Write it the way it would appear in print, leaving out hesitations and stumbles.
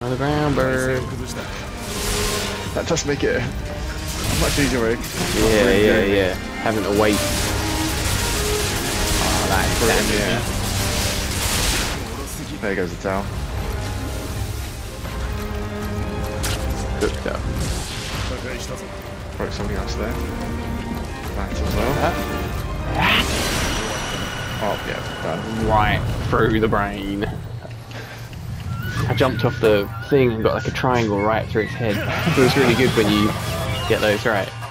On the ground, bird. That does make it a much easier way. Yeah. Having to wait. Oh, that's damn, yeah. There goes the tail. Cooked up. Broke something else there. That as well. Oh yeah, done. Right through the brain. I jumped off the thing and got like a triangle right through its head. It was really good when you get those right.